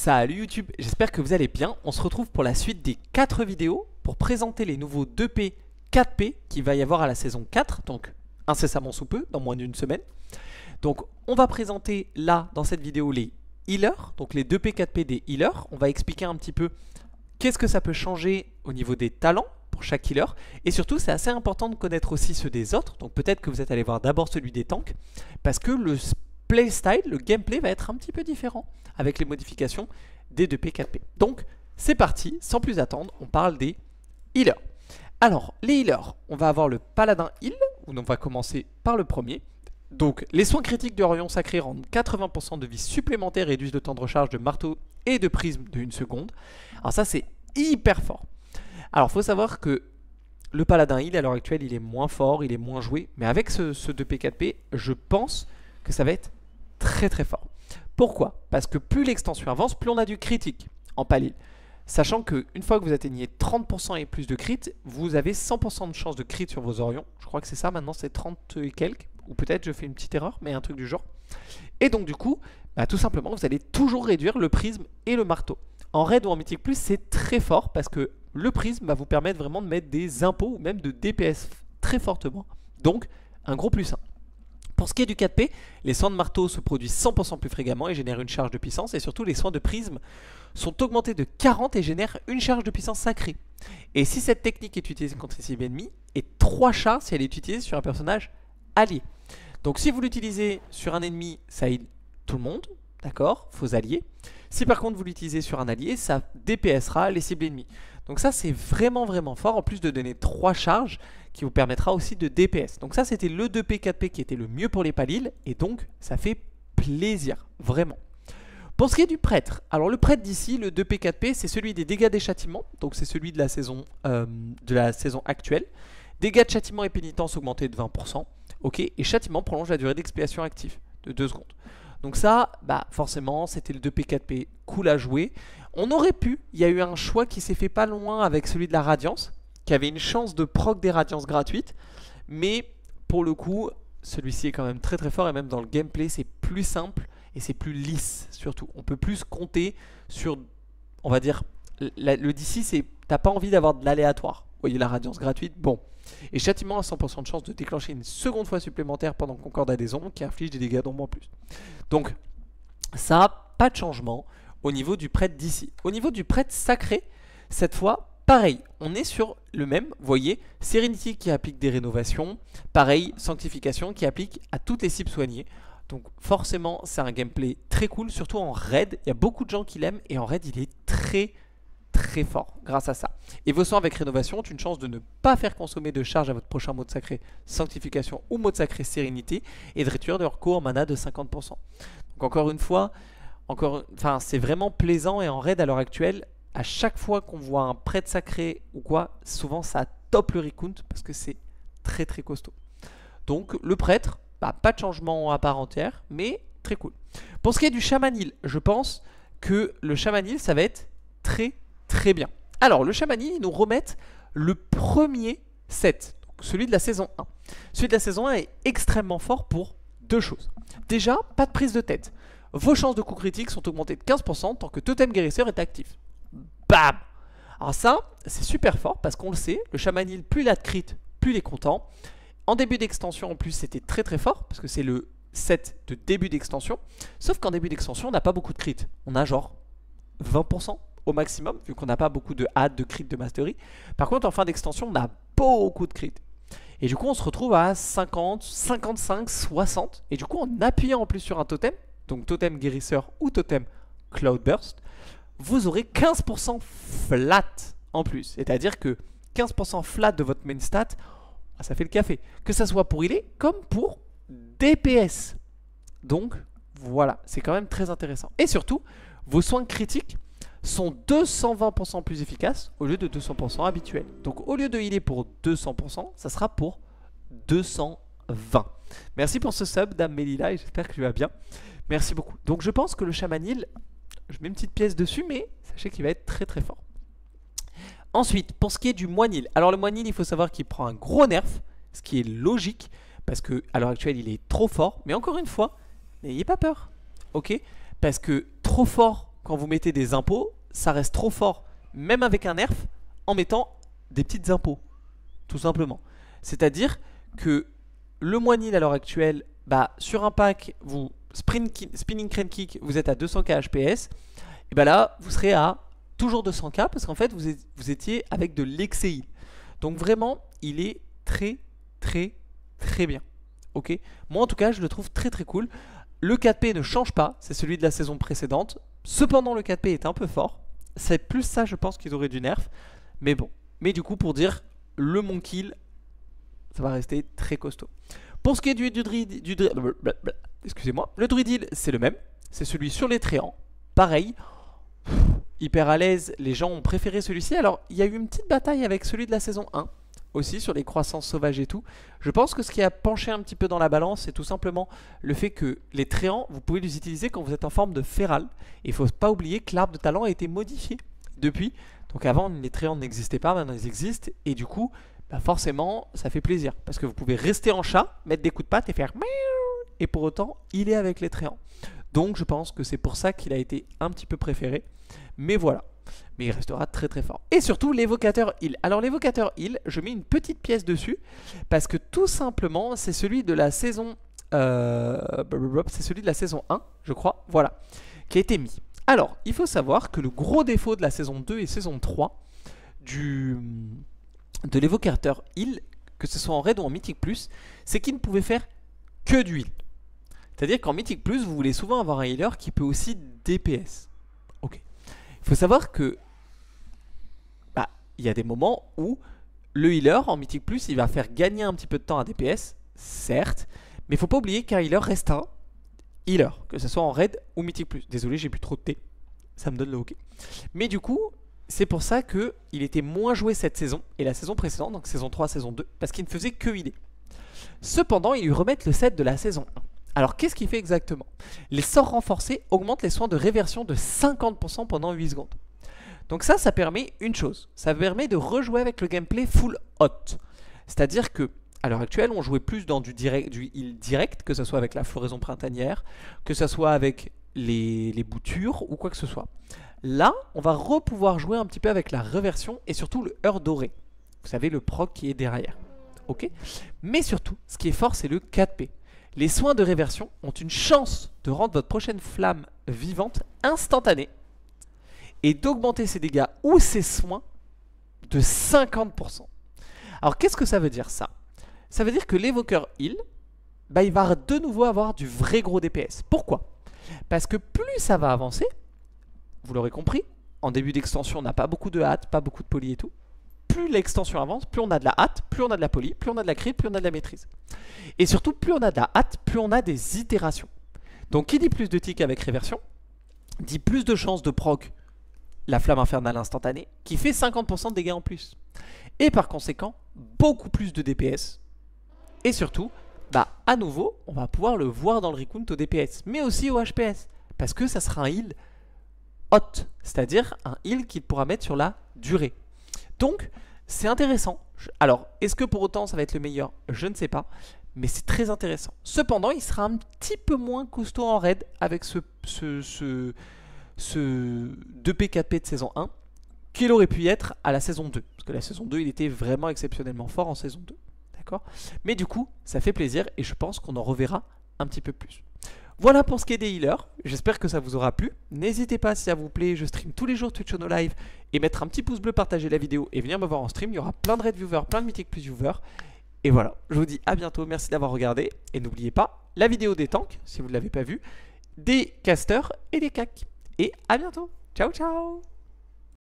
Salut YouTube, j'espère que vous allez bien. On se retrouve pour la suite des 4 vidéos pour présenter les nouveaux 2P, 4P qu'il va y avoir à la saison 4, donc incessamment sous peu, dans moins d'une semaine. Donc on va présenter là, dans cette vidéo, les healers, donc les 2P, 4P des healers. On va expliquer un petit peu qu'est-ce que ça peut changer au niveau des talents pour chaque healer. Et surtout, c'est assez important de connaître aussi ceux des autres. Donc peut-être que vous êtes allé voir d'abord celui des tanks, parce que le playstyle, le gameplay va être un petit peu différent avec les modifications des 2P, 4P. Donc c'est parti, sans plus attendre, on parle des healers. Alors les healers, on va avoir le paladin heal, où on va commencer par le premier. Donc les soins critiques de Orion Sacré rendent 80% de vie supplémentaire et réduisent le temps de recharge de marteau et de prisme de 1 seconde. Alors ça c'est hyper fort. Alors il faut savoir que le paladin heal à l'heure actuelle il est moins fort, il est moins joué. Mais avec ce 2P, 4P, je pense que ça va être très très fort. Pourquoi? Parce que plus l'extension avance, plus on a du critique en palil. Sachant qu'une fois que vous atteignez 30% et plus de crit, vous avez 100% de chance de crit sur vos Orions. Je crois que c'est ça maintenant, c'est 30 et quelques. Ou peut-être je fais une petite erreur, mais un truc du genre. Et donc du coup, tout simplement, vous allez toujours réduire le prisme et le marteau. En raid ou en mythique plus, c'est très fort parce que le prisme va vous permettre vraiment de mettre des impôts ou même de DPS très fortement. Donc, un gros plus 1. Pour ce qui est du 4P, les soins de marteau se produisent 100% plus fréquemment et génèrent une charge de puissance. Et surtout, les soins de prisme sont augmentés de 40 et génèrent une charge de puissance sacrée. Et si cette technique est utilisée contre une cible ennemie, et 3 chars si elle est utilisée sur un personnage allié. Donc si vous l'utilisez sur un ennemi, ça heal tout le monde, d'accord, vos alliés. Si par contre vous l'utilisez sur un allié, ça DPSera les cibles ennemies. Donc ça c'est vraiment vraiment fort, en plus de donner 3 charges qui vous permettra aussi de DPS. Donc ça c'était le 2P 4P qui était le mieux pour les palils, et donc ça fait plaisir, vraiment. Pour ce qui est du prêtre, alors le prêtre d'ici, le 2P 4P, c'est celui des dégâts des châtiments, donc c'est celui de la saison actuelle. Dégâts de châtiment et pénitence augmentés de 20%, ok, et châtiment prolonge la durée d'expiation active de 2 secondes. Donc ça, forcément, c'était le 2P 4P cool à jouer. On aurait pu, il y a eu un choix qui s'est fait pas loin avec celui de la Radiance, qui avait une chance de proc des Radiances gratuites, mais pour le coup, celui-ci est quand même très très fort, et même dans le gameplay, c'est plus simple et c'est plus lisse surtout. On peut plus compter sur, on va dire, le DC, c'est, t'as pas envie d'avoir de l'aléatoire. Vous voyez la Radiance gratuite, bon. Et châtiment a 100% de chance de déclencher une seconde fois supplémentaire pendant Concorde des ombres qui inflige des dégâts d'ombre en plus. Donc ça, pas de changement au niveau du prêtre d'ici. Au niveau du prêtre sacré, cette fois, pareil, on est sur le même, vous voyez, Serenity qui applique des rénovations, pareil, Sanctification qui applique à toutes les cibles soignées. Donc forcément, c'est un gameplay très cool, surtout en raid, il y a beaucoup de gens qui l'aiment, et en raid, il est très fort grâce à ça. Et vos soins avec rénovation ont une chance de ne pas faire consommer de charge à votre prochain mode sacré Sanctification ou mode sacré Sérénité, et de réduire leur coût en mana de 50%. Donc encore une fois, c'est vraiment plaisant, et en raid à l'heure actuelle, à chaque fois qu'on voit un prêtre sacré ou quoi, souvent ça top le recount parce que c'est très costaud. Donc le prêtre, pas de changement à part entière, mais très cool. Pour ce qui est du chamanil, je pense que le chamanil, ça va être très bien. Alors le chamanil, ils nous remettent le premier set, donc celui de la saison 1. Celui de la saison 1 est extrêmement fort pour 2 choses. Déjà, pas de prise de tête. Vos chances de coup critique sont augmentées de 15% tant que Totem Guérisseur est actif. Bam! Alors ça, c'est super fort parce qu'on le sait, le chamanil, plus il a de crit, plus il est content. En début d'extension, en plus, c'était très fort parce que c'est le set de début d'extension. Sauf qu'en début d'extension, on n'a pas beaucoup de crit. On a genre 20% au maximum, vu qu'on n'a pas beaucoup de add, de crit, de mastery. Par contre, en fin d'extension, on a beaucoup de crit. Et du coup, on se retrouve à 50, 55, 60. Et du coup, en appuyant en plus sur un totem, donc totem guérisseur ou totem cloudburst, vous aurez 15% flat en plus. C'est-à-dire que 15% flat de votre main stat, ça fait le café. Que ça soit pour healer comme pour DPS. Donc, voilà, c'est quand même très intéressant. Et surtout, vos soins critiques sont 220% plus efficaces au lieu de 200% habituels. Donc au lieu de healer pour 200%, ça sera pour 220. Merci pour ce sub, Dame Melila, et j'espère que tu vas bien. Merci beaucoup. Donc je pense que le chamanil, je mets une petite pièce dessus, mais sachez qu'il va être très fort. Ensuite, pour ce qui est du moinil. Alors le moinil, il faut savoir qu'il prend un gros nerf, ce qui est logique, parce qu'à l'heure actuelle, il est trop fort. Mais encore une fois, n'ayez pas peur, ok? Parce que trop fort quand vous mettez des impôts, ça reste trop fort, même avec un nerf, en mettant des petites impôts, tout simplement. C'est-à-dire que le Moinil à l'heure actuelle, sur un pack, vous spinning crane kick, vous êtes à 200k HPS, et là, vous serez à toujours 200k parce qu'en fait, vous étiez avec de l'excès. Donc vraiment, il est très bien. Ok. Moi en tout cas, je le trouve très cool. Le 4P ne change pas, c'est celui de la saison précédente. Cependant, le 4P est un peu fort. C'est plus ça, je pense, qu'ils auraient du nerf. Mais bon. Mais du coup, pour dire, le Monkill, ça va rester très costaud. Pour ce qui est du excusez-moi, le Druid Heal, c'est le même. C'est celui sur les Tréants. Pareil. Hyper à l'aise, les gens ont préféré celui-ci. Alors, il y a eu une petite bataille avec celui de la saison 1. Aussi sur les croissances sauvages et tout. Je pense que ce qui a penché un petit peu dans la balance, c'est tout simplement le fait que les Tréants, vous pouvez les utiliser quand vous êtes en forme de Feral. Et il ne faut pas oublier que l'arbre de talent a été modifié depuis. Donc avant, les Tréants n'existaient pas, maintenant ils existent. Et du coup, forcément, ça fait plaisir. Parce que vous pouvez rester en chat, mettre des coups de patte et faire miaou. Et pour autant, il est avec les Tréants. Donc je pense que c'est pour ça qu'il a été un petit peu préféré. Mais voilà. Mais il restera très fort. Et surtout l'évocateur heal. Alors l'évocateur heal, je mets une petite pièce dessus. Parce que tout simplement, c'est celui de la saison... c'est celui de la saison 1, je crois. Voilà. Qui a été mis. Alors, il faut savoir que le gros défaut de la saison 2 et saison 3 de l'évocateur heal, que ce soit en raid ou en mythique plus, c'est qu'il ne pouvait faire que du heal. C'est-à-dire qu'en mythique plus, vous voulez souvent avoir un healer qui peut aussi DPS. Ok. Il faut savoir que il y a des moments où le healer en mythique plus, il va faire gagner un petit peu de temps à DPS, certes, mais il faut pas oublier qu'un healer reste un healer, que ce soit en raid ou mythique plus. Désolé, j'ai plus trop de thé, ça me donne le hockey. Mais du coup, c'est pour ça que il était moins joué cette saison et la saison précédente, donc saison 3, saison 2, parce qu'il ne faisait que healer. Cependant, ils lui remettent le set de la saison 1. Alors, qu'est-ce qu'il fait exactement? Les sorts renforcés augmentent les soins de réversion de 50% pendant 8 secondes. Donc ça permet une chose. Ça permet de rejouer avec le gameplay full hot. C'est-à-dire que, à l'heure actuelle, on jouait plus dans du heal direct, que ce soit avec la floraison printanière, que ce soit avec les boutures ou quoi que ce soit. Là, on va pouvoir jouer un petit peu avec la réversion et surtout le heurt doré. Vous savez, le proc qui est derrière. Ok. Mais surtout, ce qui est fort, c'est le 4P. Les soins de réversion ont une chance de rendre votre prochaine flamme vivante instantanée et d'augmenter ses dégâts ou ses soins de 50%. Alors qu'est-ce que ça veut dire ça? Ça veut dire que l'évoqueur heal, il va de nouveau avoir du vrai gros DPS. Pourquoi? Parce que plus ça va avancer, vous l'aurez compris, en début d'extension on n'a pas beaucoup de hâte, pas beaucoup de poly et tout. Plus l'extension avance, plus on a de la hâte, plus on a de la poly, plus on a de la crit, plus on a de la maîtrise. Et surtout, plus on a de la hâte, plus on a des itérations. Donc qui dit plus de tick avec réversion, dit plus de chances de proc la flamme infernale instantanée, qui fait 50% de dégâts en plus. Et par conséquent, beaucoup plus de DPS. Et surtout, à nouveau, on va pouvoir le voir dans le recount au DPS, mais aussi au HPS. Parce que ça sera un heal hot, c'est-à-dire un heal qu'il pourra mettre sur la durée. Donc, c'est intéressant. Alors, est-ce que pour autant ça va être le meilleur? Je ne sais pas, mais c'est très intéressant. Cependant, il sera un petit peu moins costaud en raid avec ce 2P 4P de saison 1 qu'il aurait pu être à la saison 2. Parce que la saison 2, il était vraiment exceptionnellement fort en saison 2. D'accord? Mais du coup, ça fait plaisir et je pense qu'on en reverra un petit peu plus. Voilà pour ce qui est des healers, j'espère que ça vous aura plu. N'hésitez pas si ça vous plaît, je stream tous les jours Twitch Ono Live. Et mettre un petit pouce bleu, partager la vidéo et venir me voir en stream. Il y aura plein de raid viewers, plein de mythiques plus viewers. Et voilà, je vous dis à bientôt, merci d'avoir regardé. Et n'oubliez pas, la vidéo des tanks, si vous ne l'avez pas vue, des casters et des cacs. Et à bientôt, ciao ciao.